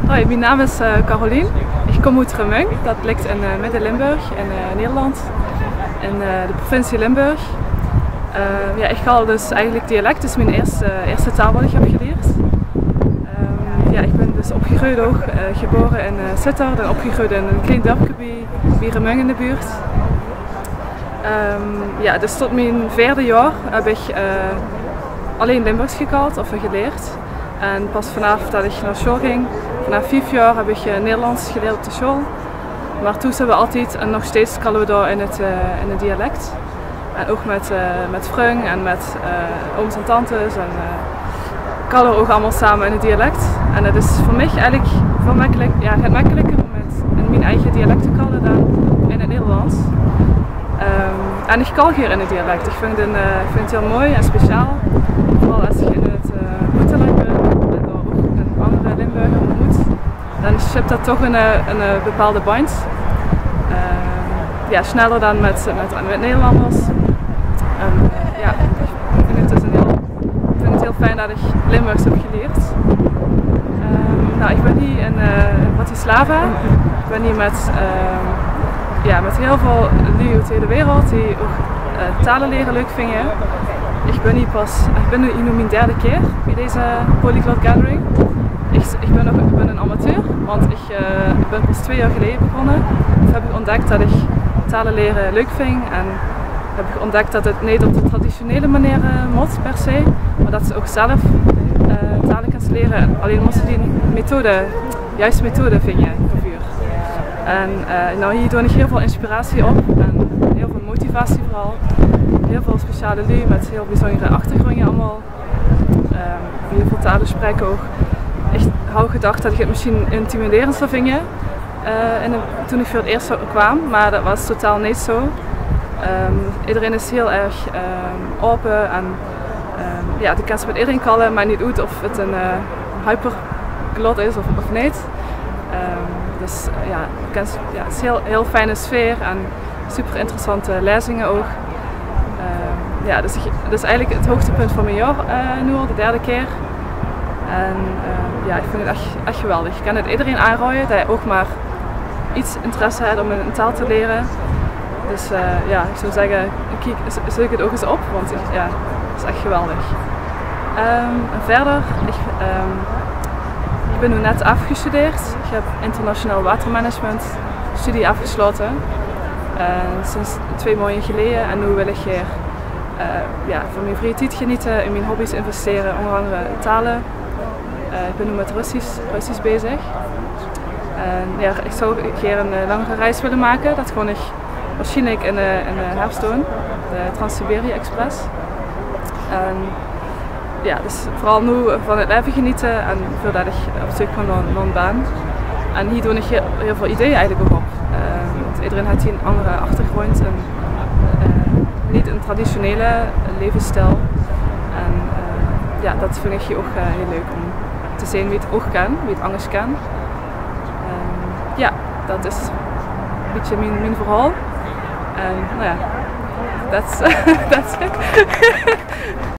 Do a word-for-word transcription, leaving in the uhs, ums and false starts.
Hoi, mijn naam is uh, Carolien. Ik kom uit Remung, dat ligt in uh, Midden-Limburg in uh, Nederland, in uh, de provincie Limburg. Uh, ja, ik ga dus eigenlijk dialect, dat is mijn eerste, uh, eerste taal wat ik heb geleerd. Um, ja, ik ben dus opgegroeid ook, uh, geboren in uh, Sittard en opgegroeid in een klein dorpje bij, bij Remung in de buurt. Um, ja, dus tot mijn vierde jaar heb ik uh, alleen Limburgs gekald of geleerd. En pas vanaf dat ik naar school ging, vanaf vijf jaar heb ik uh, Nederlands geleerd op de school. Maar toen hebben we altijd en nog steeds kallen we daar in het, uh, in het dialect. En ook met, uh, met vrienden en met uh, ooms en tantes. En uh, kallen we ook allemaal samen in het dialect. En het is voor mij eigenlijk veel makkelijk, ja, het makkelijker om met in mijn eigen dialect te kallen dan in het Nederlands. Um, en ik kal hier in het dialect. Ik vind het, uh, ik vind het heel mooi en speciaal. Vooral als je in het uh, buitenland bent en daar ook een andere Limburger ontmoet, dan schept dat toch een, een, een bepaalde band. Uh, ja, sneller dan met, met, met Nederlanders. Um, ja, ik vind het, dus een heel, ik vind het heel fijn dat ik Limburgs heb geleerd. Um, nou, ik ben hier in, uh, in Bratislava. Ik ben hier met, uh, ja, met heel veel lui uit de hele wereld die ook uh, talen leren leuk vinden. Ik ben hier pas, ik ben hier nu mijn derde keer bij deze Polyglot Gathering. Ik, ik, ben nog, ik ben een amateur, want ik, uh, ik ben pas twee jaar geleden begonnen. Toen heb ik ontdekt dat ik talen leren leuk vind en heb ik ontdekt dat het niet op de traditionele manier uh, moet per se, maar dat ze ook zelf uh, talen kunnen leren. Alleen moesten die methode, juiste methode vinden voor vuur. En uh, nou, hier doe ik heel veel inspiratie op en heel veel motivatie vooral. Heel veel speciale lui met heel bijzondere achtergronden allemaal. Um, heel veel talen spreken ook. Ik had gedacht dat ik het misschien intimiderend zou vinden uh, in de, toen ik voor het eerst kwam, maar dat was totaal niet zo. Um, iedereen is heel erg um, open en um, ja, die kan met iedereen kallen, maar niet uit of het een uh, hyperglot is of, of niet. Um, dus uh, ja, ja, het is een heel, heel fijne sfeer en super interessante lezingen ook. Uh, ja, dus, dus eigenlijk het hoogtepunt van mijn jaar uh, nu al, de derde keer. En uh, ja, ik vind het echt, echt geweldig. Ik kan het iedereen aanraaien dat je ook maar iets interesse hebt om een taal te leren. Dus uh, ja, ik zou zeggen, kijk, zoek het ook eens op, want ja, het is echt geweldig. Um, en verder, ik, um, ik ben nu net afgestudeerd. Ik heb internationaal watermanagement studie afgesloten. Uh, sinds twee maanden geleden en nu wil ik hier uh, ja, van mijn vrije tijd genieten, in mijn hobby's investeren, onder andere talen. Uh, ik ben nu met Russisch, Russisch bezig. En ja, ik zou hier een uh, langere reis willen maken, dat gewoon ik waarschijnlijk in de, in de herfst doen, de Trans-Siberië Express. En ja, dus vooral nu van het leven genieten en voordat ik op zoek ga naar een baan. En hier doe ik heel, heel veel ideeën eigenlijk ook op. Uh, Iedereen heeft hier een andere achtergrond en uh, niet een traditionele levensstijl. En uh, ja, dat vind ik hier ook uh, heel leuk om te zien wie het ook kan, wie het anders kan. Uh, ja, dat is een beetje mijn, mijn verhaal. En nou ja, that's, that's it.